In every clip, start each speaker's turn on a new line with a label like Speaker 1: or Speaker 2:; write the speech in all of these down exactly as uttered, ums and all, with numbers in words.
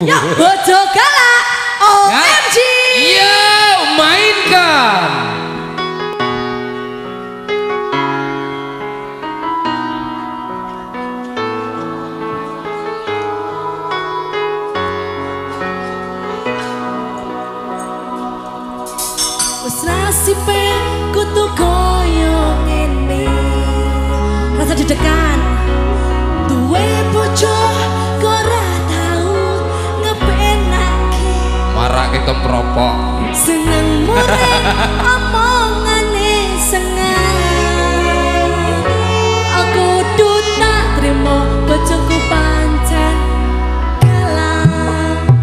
Speaker 1: Ya bojo galak O M G.
Speaker 2: Iya, mainkan.
Speaker 1: Wes nasibe kudu koyo ngene. Rasa dedekan duwe bojo kok ora tau ngepenake.
Speaker 2: Marake kempropok.
Speaker 1: Seneng murek omongane seneng. Aku kudu tak trimo bojoku pancen galang.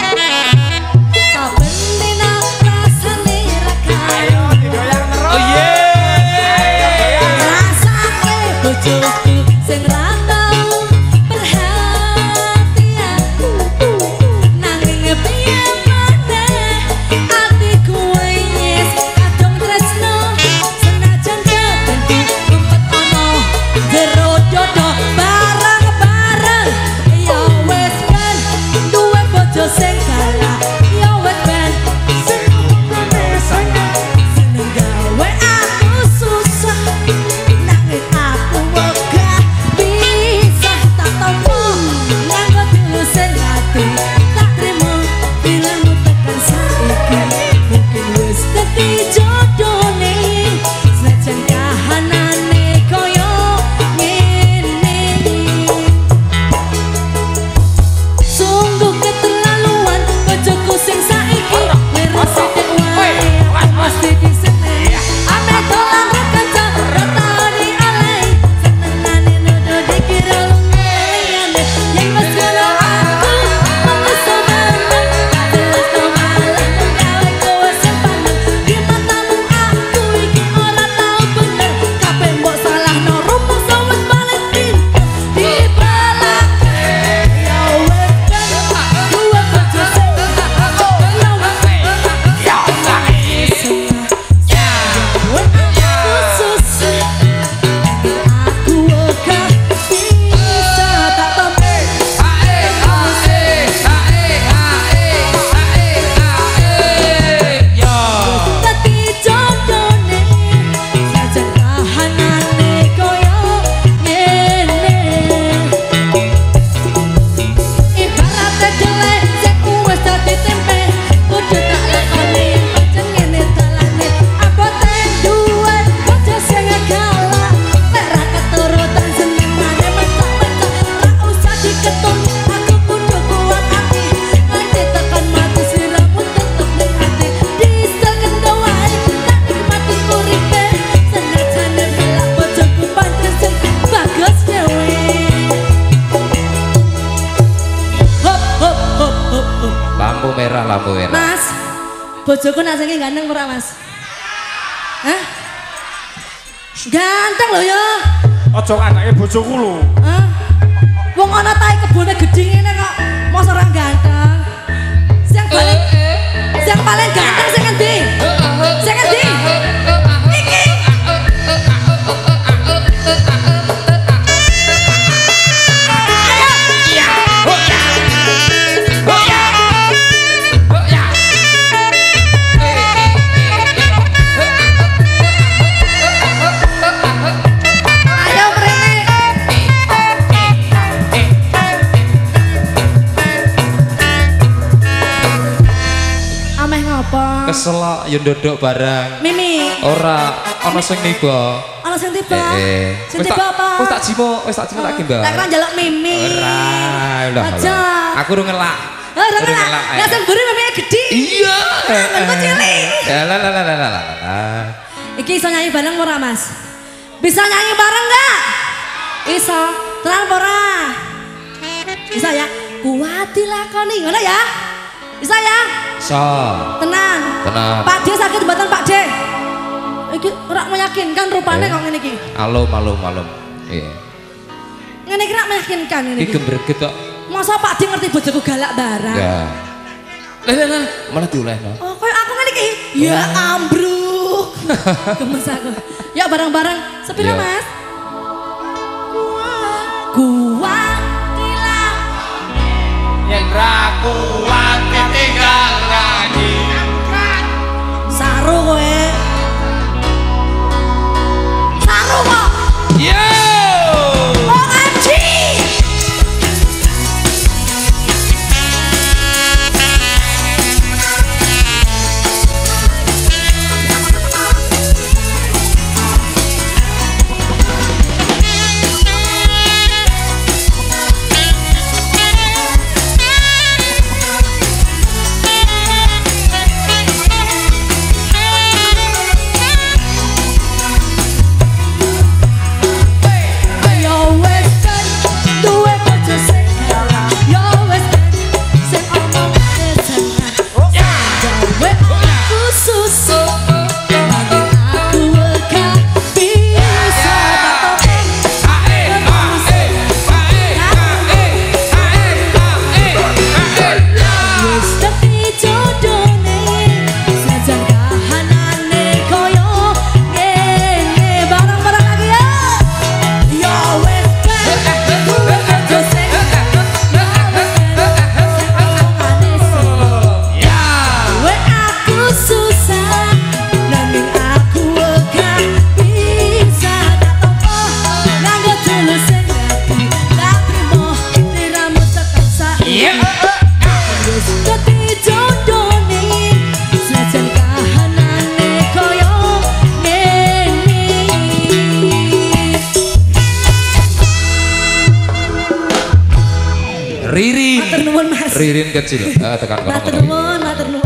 Speaker 1: Saben dina rasane ra kaya.
Speaker 2: Oh yeah.
Speaker 1: Rasake bojoku sing ra tau perhatian. Nanging piye maneh atiku wis kadung tresno senajan kebentu umpet ana jero dodo bareng-bareng. Ya wis ben duwe bojo sing galak. Ya wis ben seneng seneng gawe aku susah. Nanging aku wegah bisa tak tompo nganggo dilusin hati. Tak trimo bilangmu tekan saiki. Mungkin wis dadi jodone senajan kahanane koyo ngene. Sungguh keterlaluan bojoku sing saiki Leres sithik wae aku mesti disenengi. Ame dolan rekanca ora tau dialehi. Senengane nuduh dikira lungane. Yen wis ngono aku mengeso meneng. Jelas to malah gawe kowe sing paneng. Di matamu aku iki ora tau bener. Kabeh mbok salahno rumangsa wis paling pinter. Dibelake ya wis ben duwe bojo sing ya wis ya aku wegah bisa tak tompo.
Speaker 2: Ae ae ae ae ae. Yo.
Speaker 1: Dadi jodone sajan kahanane koyo ngene. Ibarate jelek sing wis dadi tempe kudu tak lakoni pancen ngene dalane. Abote duwe bojo sing galak. Nek ra keturutan senengane mencak-mencak ra usah diketun. Aku kudu kuat ati nganti tekan mati sliramu tetep ning ati. Diesel kendo wae tak nikmati uripe senajane belak bojoku pancen sing bagus dhewe. Hop hop hop hop hop.
Speaker 2: Lampu merah, lampu merah.
Speaker 1: Mas, bojoku nak saiki ganteng ora, Mas? Hah? Ganteng lho ya.
Speaker 3: Ojo anake bojoku lho.
Speaker 1: Hah? Wong ana tae kebone gedhe ngene kok mos ora ganteng. Sing paling sing paling ganteng sing endi? Sing endi? Iki. Ayo mrene. Ameh ngopo?
Speaker 2: Kesel yo ndodok barang.
Speaker 1: Mimi,
Speaker 2: Ora ana sing niba.
Speaker 1: ana sing tiba.
Speaker 2: Eh,
Speaker 1: Sing
Speaker 2: wis
Speaker 1: tiba
Speaker 2: tak
Speaker 1: apa?
Speaker 2: wis tak jimo, wis tak jimo tak kimbal.
Speaker 1: Tak kira njaluk Mimi.
Speaker 2: Ora, lho.
Speaker 1: Aja.
Speaker 2: Aku ora ngelak.
Speaker 1: Oh, ora
Speaker 2: Ora
Speaker 1: ngelak.
Speaker 2: ngelak,
Speaker 1: Lah
Speaker 2: eh.
Speaker 1: sing mburi Mimi gedhi.
Speaker 2: Iya.
Speaker 1: Aku cilik.
Speaker 2: Ya la la la la la la.
Speaker 1: Iki iso nyanyi bareng ora, Mas? Bisa nyanyi bareng enggak? Iso. Terang apa ora? Bisa ya? Kuat dilakoni, ngono ya? Bisa ya?
Speaker 2: So.
Speaker 1: Tenang.
Speaker 2: Tenang.
Speaker 1: Pak D sakit mboten Pak D? Iki ora meyakinkan rupane
Speaker 2: Eh.
Speaker 1: kok ngene iki.
Speaker 2: Alum alum alum. Iya.
Speaker 1: Ngene iki ora meyakinkan ngene
Speaker 2: Iki
Speaker 1: iki.
Speaker 2: gembreget kok.
Speaker 1: Masa Pak D ngerti bojoku galak barang?
Speaker 2: Ya. Lah lah lah, malah diolehno.
Speaker 1: Oh, koyo aku ngene iki. Ya ambruk. Gemes aku. Ya bareng-bareng. Sepira,
Speaker 2: Iya.
Speaker 1: Mas? Kuat dilakoni.
Speaker 3: Yang ragu
Speaker 4: kuat ditinggal lagi.
Speaker 1: Saru kowe. Saru kok.
Speaker 2: Yo.
Speaker 1: O M G.
Speaker 2: Ririn.
Speaker 1: Matur nuwun Mas.
Speaker 2: Ririn kecil. Eh tekan kono.
Speaker 1: Matur nuwun, matur nuwun.